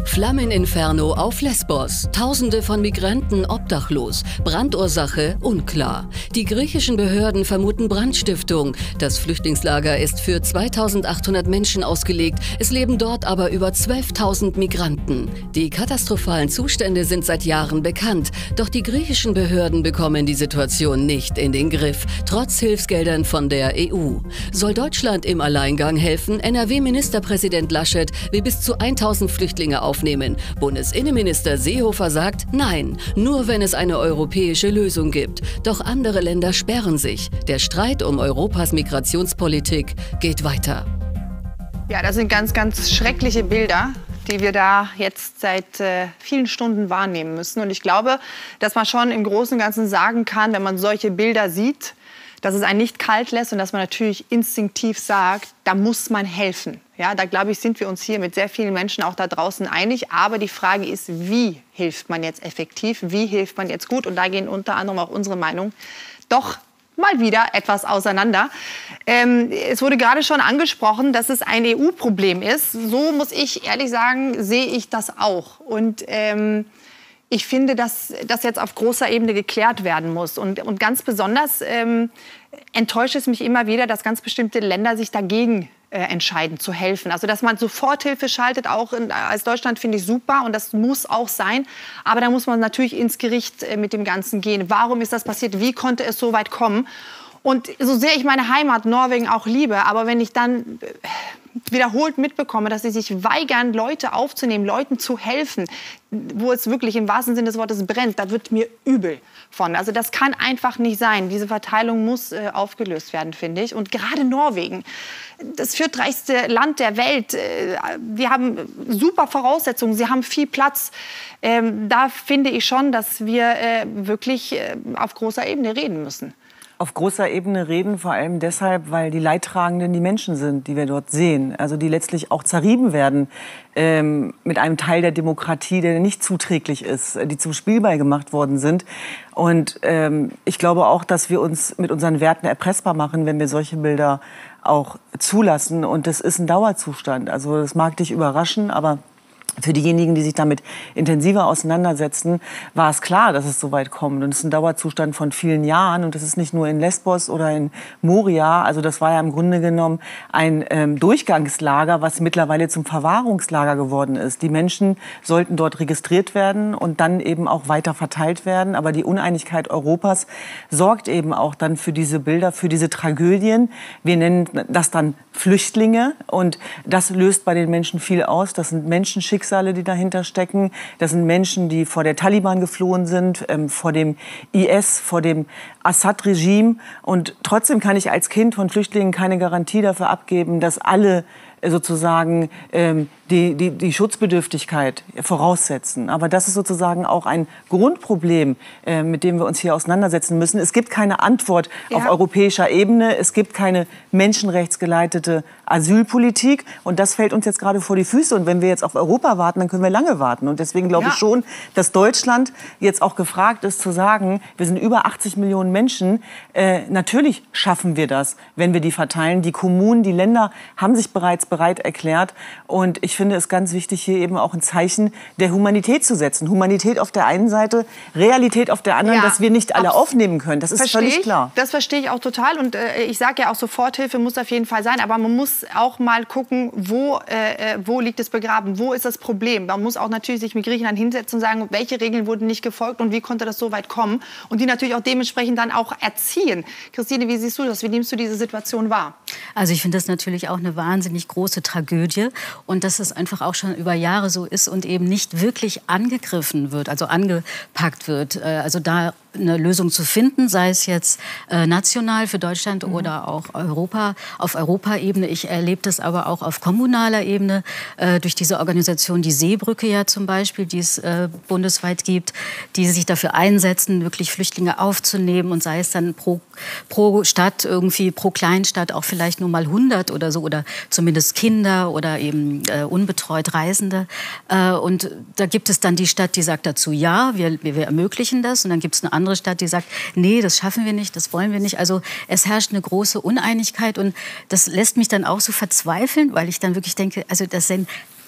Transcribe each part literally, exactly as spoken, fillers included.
Flammeninferno auf Lesbos. Tausende von Migranten obdachlos. Brandursache unklar. Die griechischen Behörden vermuten Brandstiftung. Das Flüchtlingslager ist für zweitausendachthundert Menschen ausgelegt. Es leben dort aber über zwölftausend Migranten. Die katastrophalen Zustände sind seit Jahren bekannt. Doch die griechischen Behörden bekommen die Situation nicht in den Griff, trotz Hilfsgeldern von der E U. Soll Deutschland im Alleingang helfen? N R W-Ministerpräsident Laschet will bis zu tausend Flüchtlinge aufnehmen. Bundesinnenminister Seehofer sagt, nein, nur wenn es eine europäische Lösung gibt. Doch andere Länder sperren sich. Der Streit um Europas Migrationspolitik geht weiter. Ja, das sind ganz, ganz schreckliche Bilder, die wir da jetzt seit äh, vielen Stunden wahrnehmen müssen. Und ich glaube, dass man schon im Großen und Ganzen sagen kann, wenn man solche Bilder sieht, dass es einen nicht kalt lässt und dass man natürlich instinktiv sagt, da muss man helfen. Ja, da glaube ich, sind wir uns hier mit sehr vielen Menschen auch da draußen einig. Aber die Frage ist, wie hilft man jetzt effektiv? Wie hilft man jetzt gut? Und da gehen unter anderem auch unsere Meinungen doch mal wieder etwas auseinander. Ähm, es wurde gerade schon angesprochen, dass es ein E U-Problem ist. So muss ich ehrlich sagen, sehe ich das auch. Und ähm, ich finde, dass das jetzt auf großer Ebene geklärt werden muss. Und, und ganz besonders ähm, enttäuscht es mich immer wieder, dass ganz bestimmte Länder sich dagegen äh, entscheiden, zu helfen. Also, dass man Soforthilfe schaltet, auch in, als Deutschland, finde ich super. Und das muss auch sein. Aber da muss man natürlich ins Gericht äh, mit dem Ganzen gehen. Warum ist das passiert? Wie konnte es so weit kommen? Und so sehr ich meine Heimat Norwegen auch liebe, aber wenn ich dann wiederholt mitbekomme, dass sie sich weigern, Leute aufzunehmen, Leuten zu helfen, wo es wirklich im wahrsten Sinne des Wortes brennt, da wird mir übel von. Also das kann einfach nicht sein. Diese Verteilung muss äh, aufgelöst werden, finde ich. Und gerade Norwegen, das viertreichste Land der Welt, äh, wir haben super Voraussetzungen, sie haben viel Platz. Ähm, da finde ich schon, dass wir äh, wirklich äh, auf großer Ebene reden müssen. Auf großer Ebene reden, vor allem deshalb, weil die Leidtragenden die Menschen sind, die wir dort sehen. Also die letztlich auch zerrieben werden ähm, mit einem Teil der Demokratie, der nicht zuträglich ist, die zum Spielball gemacht worden sind. Und ähm, ich glaube auch, dass wir uns mit unseren Werten erpressbar machen, wenn wir solche Bilder auch zulassen. Und das ist ein Dauerzustand. Also das mag dich überraschen, aber für diejenigen, die sich damit intensiver auseinandersetzen, war es klar, dass es so weit kommt. Und es ist ein Dauerzustand von vielen Jahren. Und das ist nicht nur in Lesbos oder in Moria. Also das war ja im Grunde genommen ein ähm, Durchgangslager, was mittlerweile zum Verwahrungslager geworden ist. Die Menschen sollten dort registriert werden und dann eben auch weiter verteilt werden. Aber die Uneinigkeit Europas sorgt eben auch dann für diese Bilder, für diese Tragödien. Wir nennen das dann Flüchtlinge. Und das löst bei den Menschen viel aus. Das sind Menschenschicksale, die dahinter stecken. Das sind Menschen, die vor der Taliban geflohen sind, ähm, vor dem I S, vor dem Assad-Regime. Und trotzdem kann ich als Kind von Flüchtlingen keine Garantie dafür abgeben, dass alle sozusagen ähm, die, die, die Schutzbedürftigkeit voraussetzen. Aber das ist sozusagen auch ein Grundproblem, äh, mit dem wir uns hier auseinandersetzen müssen. Es gibt keine Antwort ja. auf europäischer Ebene. Es gibt keine menschenrechtsgeleitete Asylpolitik. Und das fällt uns jetzt gerade vor die Füße. Und wenn wir jetzt auf Europa warten, dann können wir lange warten. Und deswegen glaube ja. ich schon, dass Deutschland jetzt auch gefragt ist, zu sagen, wir sind über achtzig Millionen Menschen. Äh, natürlich schaffen wir das, wenn wir die verteilen. Die Kommunen, die Länder haben sich bereits bereit erklärt. Und ich finde es ganz wichtig, hier eben auch ein Zeichen der Humanität zu setzen. Humanität auf der einen Seite, Realität auf der anderen, ja, dass wir nicht alle aufnehmen können. Das ist verstehe völlig ich. klar. Das verstehe ich auch total. Und äh, ich sage ja auch, Soforthilfe muss auf jeden Fall sein. Aber man muss auch mal gucken, wo, äh, wo liegt es begraben? Wo ist das Problem? Man muss auch natürlich sich mit Griechenland hinsetzen und sagen, welche Regeln wurden nicht gefolgt und wie konnte das so weit kommen? Und die natürlich auch dementsprechend dann auch erziehen. Christine, wie siehst du das? Wie nimmst du diese Situation wahr? Also ich finde das natürlich auch eine wahnsinnig große Tragödie. Und dass es einfach auch schon über Jahre so ist und eben nicht wirklich angegriffen wird, also angepackt wird. Also da eine Lösung zu finden, sei es jetzt äh, national für Deutschland mhm. oder auch Europa, auf Europaebene. Ich erlebe das aber auch auf kommunaler Ebene äh, durch diese Organisation, die Seebrücke ja zum Beispiel, die es äh, bundesweit gibt, die sich dafür einsetzen, wirklich Flüchtlinge aufzunehmen und sei es dann pro, pro Stadt irgendwie, pro Kleinstadt auch vielleicht nur mal hundert oder so oder zumindest Kinder oder eben äh, unbetreut Reisende. Äh, und da gibt es dann die Stadt, die sagt dazu, ja, wir, wir, wir ermöglichen das und dann gibt es eine andere andere Stadt, die sagt, nee, das schaffen wir nicht, das wollen wir nicht. Also es herrscht eine große Uneinigkeit und das lässt mich dann auch so verzweifeln, weil ich dann wirklich denke, also das sind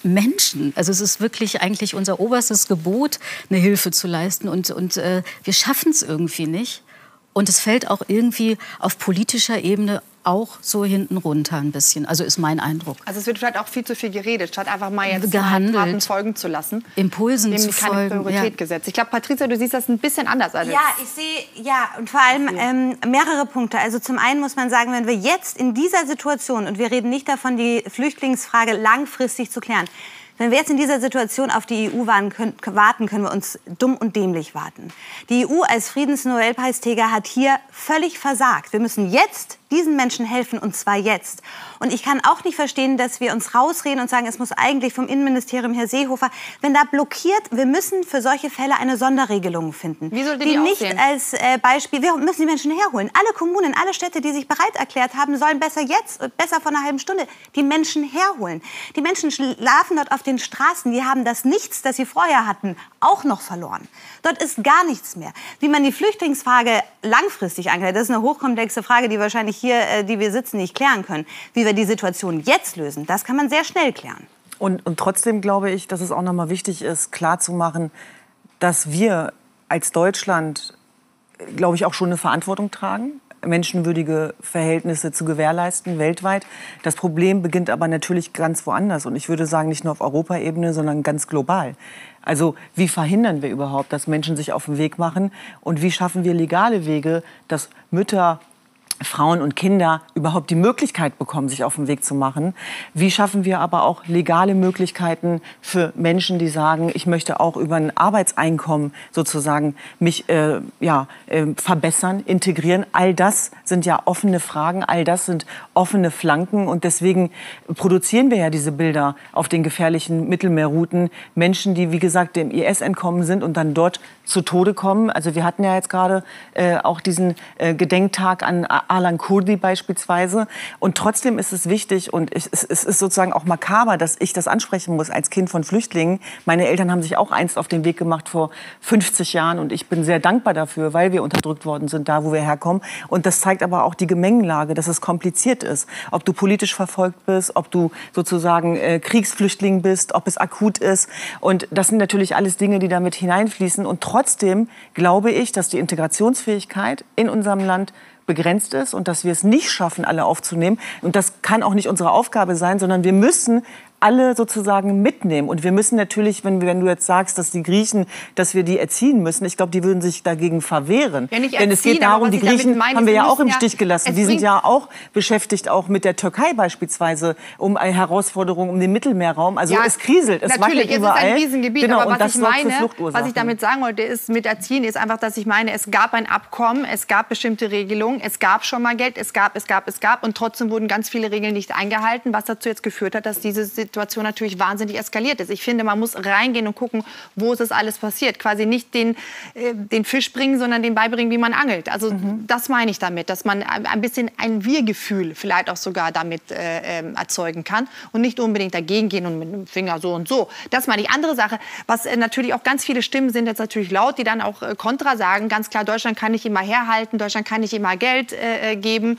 Menschen. Also es ist wirklich eigentlich unser oberstes Gebot, eine Hilfe zu leisten. Und, und äh, wir schaffen es irgendwie nicht. Und es fällt auch irgendwie auf politischer Ebene auch so hinten runter ein bisschen. Also ist mein Eindruck. Also es wird vielleicht auch viel zu viel geredet, statt einfach mal jetzt gehandelt, Taten folgen zu lassen. Impulsen dem zu keine folgen. Priorität Ja. gesetzt. Ich glaube, Patricia, du siehst das ein bisschen anders als Ja, ich sehe, ja, und vor allem ähm, mehrere Punkte. Also zum einen muss man sagen, wenn wir jetzt in dieser Situation, und wir reden nicht davon, die Flüchtlingsfrage langfristig zu klären, wenn wir jetzt in dieser Situation auf die E U warten können, warten, können wir uns dumm und dämlich warten. Die E U als Friedensnobelpreisträger hat hier völlig versagt. Wir müssen jetzt diesen Menschen helfen, und zwar jetzt. Und ich kann auch nicht verstehen, dass wir uns rausreden und sagen, es muss eigentlich vom Innenministerium Herr Seehofer, wenn da blockiert, wir müssen für solche Fälle eine Sonderregelung finden. Wie soll die, die, die nicht aussehen? als äh, Beispiel, wir müssen die Menschen herholen. Alle Kommunen, alle Städte, die sich bereit erklärt haben, sollen besser jetzt, besser vor einer halben Stunde die Menschen herholen. Die Menschen schlafen dort auf den Straßen, die haben das Nichts, das sie vorher hatten, auch noch verloren. Dort ist gar nichts mehr. Wie man die Flüchtlingsfrage langfristig angreift, das ist eine hochkomplexe Frage, die wahrscheinlich hier, äh, die wir sitzen, nicht klären können. Wie wir die Situation jetzt lösen, das kann man sehr schnell klären. Und, und trotzdem glaube ich, dass es auch noch mal wichtig ist, klarzumachen, dass wir als Deutschland, glaube ich, auch schon eine Verantwortung tragen, menschenwürdige Verhältnisse zu gewährleisten, weltweit. Das Problem beginnt aber natürlich ganz woanders. Und ich würde sagen, nicht nur auf Europaebene, sondern ganz global. Also wie verhindern wir überhaupt, dass Menschen sich auf den Weg machen? Und wie schaffen wir legale Wege, dass Mütter, Frauen und Kinder überhaupt die Möglichkeit bekommen, sich auf den Weg zu machen? Wie schaffen wir aber auch legale Möglichkeiten für Menschen, die sagen, ich möchte auch über ein Arbeitseinkommen sozusagen mich äh, ja, äh, verbessern, integrieren? All das sind ja offene Fragen, all das sind offene Flanken. Und deswegen produzieren wir ja diese Bilder auf den gefährlichen Mittelmeerrouten. Menschen, die, wie gesagt, dem I S entkommen sind und dann dort zu Tode kommen. Also wir hatten ja jetzt gerade äh, auch diesen äh, Gedenktag an Alan Kurdi beispielsweise. Und trotzdem ist es wichtig und ich, es, es ist sozusagen auch makaber, dass ich das ansprechen muss als Kind von Flüchtlingen. Meine Eltern haben sich auch einst auf den Weg gemacht vor fünfzig Jahren und ich bin sehr dankbar dafür, weil wir unterdrückt worden sind, da wo wir herkommen. Und das zeigt aber auch die Gemengelage, dass es kompliziert ist. Ob du politisch verfolgt bist, ob du sozusagen äh, Kriegsflüchtling bist, ob es akut ist. Und das sind natürlich alles Dinge, die damit hineinfließen. Und trotzdem glaube ich, dass die Integrationsfähigkeit in unserem Land begrenzt ist und dass wir es nicht schaffen, alle aufzunehmen. Und das kann auch nicht unsere Aufgabe sein, sondern wir müssen alle sozusagen mitnehmen. Und wir müssen natürlich, wenn, wenn du jetzt sagst, dass die Griechen, dass wir die erziehen müssen, ich glaube, die würden sich dagegen verwehren. Ja, nicht Denn es erziehen, geht darum, aber die was ich damit Griechen meine, haben wir sie ja auch müssen im ja- Stich gelassen. es Die sind bringt- ja auch beschäftigt, auch mit der Türkei beispielsweise, um eine Herausforderung um den Mittelmeerraum. Also Ja, es kriselt, es natürlich, wackelt es überall. ist ein Riesengebiet, Genau, aber und was das ich sorgt für meine, Fluchtursachen. was ich damit sagen wollte, ist mit Erziehen, ist einfach, dass ich meine, es gab ein Abkommen, es gab bestimmte Regelungen, es gab schon mal Geld, es gab, es gab, es gab und trotzdem wurden ganz viele Regeln nicht eingehalten, was dazu jetzt geführt hat, dass diese Situation natürlich wahnsinnig eskaliert ist. Ich finde, man muss reingehen und gucken, wo ist das alles passiert. Quasi nicht den, äh, den Fisch bringen, sondern den beibringen, wie man angelt. Also mhm. das meine ich damit, dass man ein bisschen ein Wir-Gefühl vielleicht auch sogar damit äh, äh, erzeugen kann und nicht unbedingt dagegen gehen und mit dem Finger so und so. Das meine ich. Andere Sache, was äh, natürlich auch ganz viele Stimmen sind jetzt natürlich laut, die dann auch äh, kontra sagen. Ganz klar, Deutschland kann nicht immer herhalten, Deutschland kann nicht immer Geld äh, geben.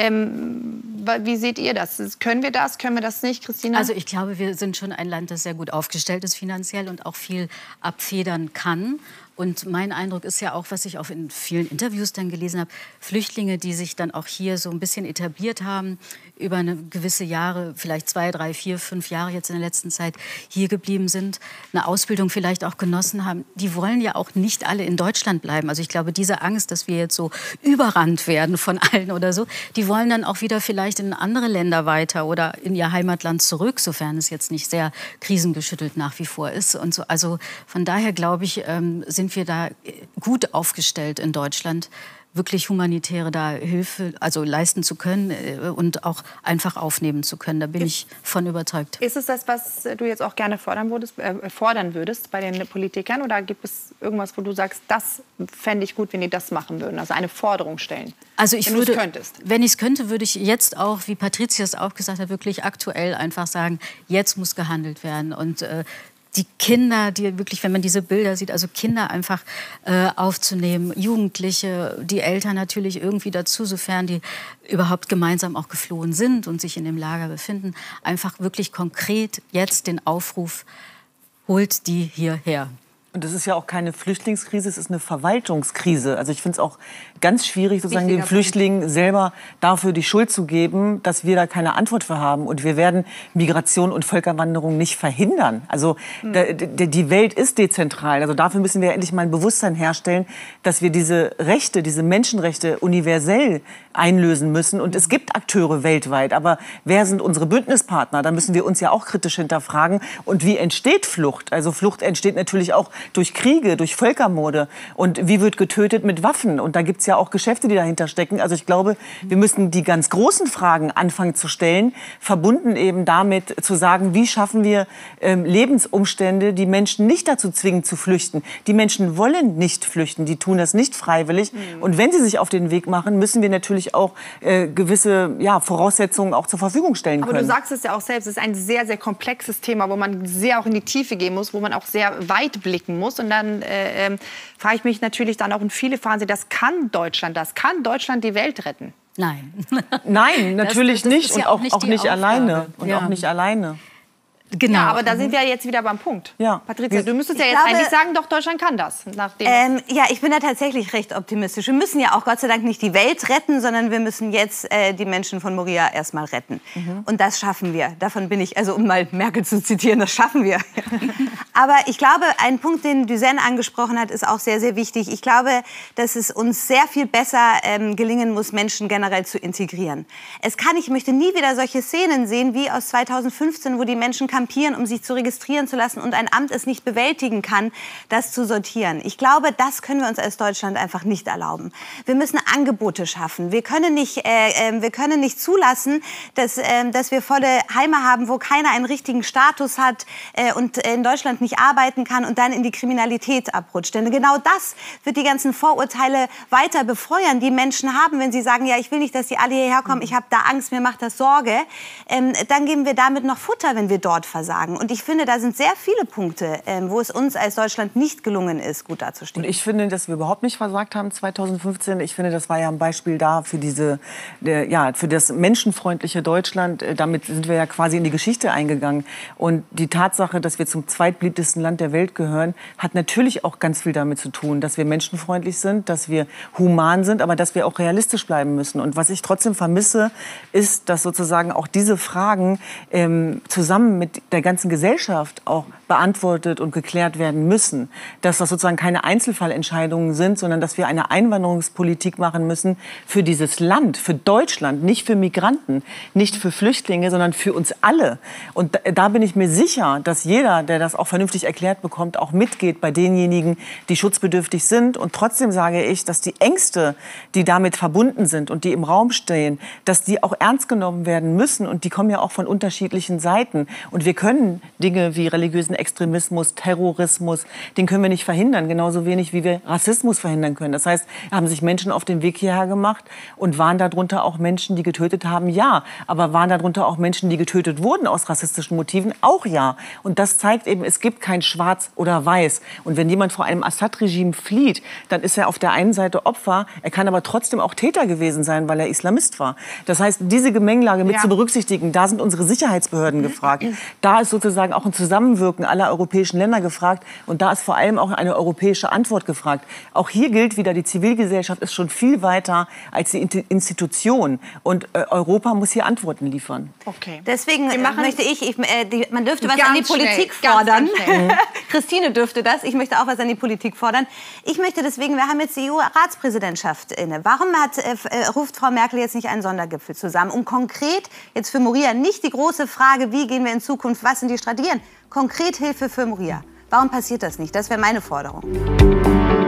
Ähm, wie seht ihr das? Können wir das? Können wir das nicht, Christina? Also ich glaube, wir sind schon ein Land, das sehr gut aufgestellt ist finanziell und auch viel abfedern kann. Und mein Eindruck ist ja auch, was ich auch in vielen Interviews dann gelesen habe, Flüchtlinge, die sich dann auch hier so ein bisschen etabliert haben, über eine gewisse Jahre, vielleicht zwei, drei, vier, fünf Jahre jetzt in der letzten Zeit hier geblieben sind, eine Ausbildung vielleicht auch genossen haben, die wollen ja auch nicht alle in Deutschland bleiben. Also ich glaube, diese Angst, dass wir jetzt so überrannt werden von allen oder so, die wollen dann auch wieder vielleicht in andere Länder weiter oder in ihr Heimatland zurück, sofern es jetzt nicht sehr krisengeschüttelt nach wie vor ist. Und so. Also von daher glaube ich, ähm, sind wir da gut aufgestellt in Deutschland, wirklich humanitäre da Hilfe also leisten zu können äh, und auch einfach aufnehmen zu können. Da bin ich von überzeugt. Ist es das, was du jetzt auch gerne fordern würdest, äh, fordern würdest bei den Politikern? Oder gibt es irgendwas, wo du sagst, das fände ich gut, wenn die das machen würden? Also eine Forderung stellen, also ich wenn würde, du es könntest. Wenn ich es könnte, würde ich jetzt auch, wie Patricia es auch gesagt hat, wirklich aktuell einfach sagen, jetzt muss gehandelt werden. Und äh, die Kinder, die wirklich, wenn man diese Bilder sieht, also Kinder einfach äh, aufzunehmen, Jugendliche, die Eltern natürlich irgendwie dazu, sofern die überhaupt gemeinsam auch geflohen sind und sich in dem Lager befinden, einfach wirklich konkret jetzt den Aufruf, holt die hierher. Und das ist ja auch keine Flüchtlingskrise, es ist eine Verwaltungskrise. Also ich finde es auch ganz schwierig, sozusagen den Flüchtlingen selber dafür die Schuld zu geben, dass wir da keine Antwort für haben. Und wir werden Migration und Völkerwanderung nicht verhindern. Also mhm. da, die Welt ist dezentral. Also dafür müssen wir endlich mal ein Bewusstsein herstellen, dass wir diese Rechte, diese Menschenrechte universell einlösen müssen. Und es gibt Akteure weltweit. Aber wer sind unsere Bündnispartner? Da müssen wir uns ja auch kritisch hinterfragen. Und wie entsteht Flucht? Also Flucht entsteht natürlich auch durch Kriege, durch Völkermorde. Und wie wird getötet mit Waffen? Und da gibt es ja auch Geschäfte, die dahinter stecken. Also ich glaube, wir müssen die ganz großen Fragen anfangen zu stellen, verbunden eben damit zu sagen, wie schaffen wir ähm, Lebensumstände, die Menschen nicht dazu zwingen zu flüchten. Die Menschen wollen nicht flüchten, die tun das nicht freiwillig. Mhm. Und wenn sie sich auf den Weg machen, müssen wir natürlich auch äh, gewisse ja, Voraussetzungen auch zur Verfügung stellen können. Aber du sagst es ja auch selbst, es ist ein sehr, sehr komplexes Thema, wo man sehr auch in die Tiefe gehen muss, wo man auch sehr weit blicken muss. Und dann äh, äh, frage ich mich natürlich dann auch, und viele fragen sich, das kann Deutschland, das kann Deutschland die Welt retten? Nein. Nein, natürlich das, das nicht. Ja und auch, nicht, auch nicht alleine. Und ja. auch nicht alleine. Genau. Ja, aber da sind wir jetzt wieder beim Punkt. Ja. Patricia, du müsstest ja ich jetzt glaube, eigentlich sagen, doch, Deutschland kann das. Nachdem ähm, ja, ich bin da tatsächlich recht optimistisch. Wir müssen ja auch Gott sei Dank nicht die Welt retten, sondern wir müssen jetzt äh, die Menschen von Moria erstmal retten. Mhm. Und das schaffen wir. Davon bin ich, also um mal Merkel zu zitieren, das schaffen wir. Aber ich glaube, ein Punkt, den Duzen angesprochen hat, ist auch sehr, sehr wichtig. Ich glaube, dass es uns sehr viel besser ähm, gelingen muss, Menschen generell zu integrieren. Es kann, ich möchte nie wieder solche Szenen sehen wie aus zweitausendfünfzehn, wo die Menschen kampieren, um sich zu registrieren zu lassen und ein Amt es nicht bewältigen kann, das zu sortieren. Ich glaube, das können wir uns als Deutschland einfach nicht erlauben. Wir müssen Angebote schaffen. Wir können nicht, äh, äh, wir können nicht zulassen, dass, äh, dass wir volle Heime haben, wo keiner einen richtigen Status hat äh, und in Deutschland nicht arbeiten kann und dann in die Kriminalität abrutscht. Denn genau das wird die ganzen Vorurteile weiter befeuern, die Menschen haben, wenn sie sagen, ja, ich will nicht, dass die alle hierher kommen, ich habe da Angst, mir macht das Sorge. Ähm, dann geben wir damit noch Futter, wenn wir dort versagen. Und ich finde, da sind sehr viele Punkte, ähm, wo es uns als Deutschland nicht gelungen ist, gut dazustehen. Und ich finde, dass wir überhaupt nicht versagt haben zweitausendfünfzehn. Ich finde, das war ja ein Beispiel da für diese, der, ja, für das menschenfreundliche Deutschland. Damit sind wir ja quasi in die Geschichte eingegangen. Und die Tatsache, dass wir zum zweitbeliebtesten Land der Welt gehören, hat natürlich auch ganz viel damit zu tun, dass wir menschenfreundlich sind, dass wir human sind, aber dass wir auch realistisch bleiben müssen. Und was ich trotzdem vermisse, ist, dass sozusagen auch diese Fragen ähm, zusammen mit der ganzen Gesellschaft auch beantwortet und geklärt werden müssen. Dass das sozusagen keine Einzelfallentscheidungen sind, sondern dass wir eine Einwanderungspolitik machen müssen für dieses Land, für Deutschland, nicht für Migranten, nicht für Flüchtlinge, sondern für uns alle. Und da, da bin ich mir sicher, dass jeder, der das auch vernünftig erklärt bekommt, auch mitgeht bei denjenigen, die schutzbedürftig sind. Und trotzdem sage ich, dass die Ängste, die damit verbunden sind und die im Raum stehen, dass die auch ernst genommen werden müssen. Und die kommen ja auch von unterschiedlichen Seiten. Und wir können Dinge wie religiösen Extremismus, Terrorismus, den können wir nicht verhindern, genauso wenig wie wir Rassismus verhindern können. Das heißt, haben sich Menschen auf den Weg hierher gemacht und waren darunter auch Menschen, die getötet haben? Ja. Aber waren darunter auch Menschen, die getötet wurden aus rassistischen Motiven? Auch ja. Und das zeigt eben, es gibt kein Schwarz oder Weiß. Und wenn jemand vor einem Assad-Regime flieht, dann ist er auf der einen Seite Opfer, er kann aber trotzdem auch Täter gewesen sein, weil er Islamist war. Das heißt, diese Gemengelage mit ja. zu berücksichtigen, da sind unsere Sicherheitsbehörden gefragt. Da ist sozusagen auch ein Zusammenwirken aller europäischen Länder gefragt. Und da ist vor allem auch eine europäische Antwort gefragt. Auch hier gilt wieder, die Zivilgesellschaft ist schon viel weiter als die Institution. Und äh, Europa muss hier Antworten liefern. Okay. Deswegen möchte ich, ich äh, die, man dürfte was an die Politik schnell, fordern. Ganz, ganz Christine dürfte das. Ich möchte auch was an die Politik fordern. Ich möchte deswegen, wir haben jetzt die E U-Ratspräsidentschaft inne. Warum hat, äh, ruft Frau Merkel jetzt nicht einen Sondergipfel zusammen, um konkret jetzt für Moria nicht die große Frage, wie gehen wir in Zukunft, was sind die Strategien, konkret Hilfe für Moria. Warum passiert das nicht? Das wäre meine Forderung.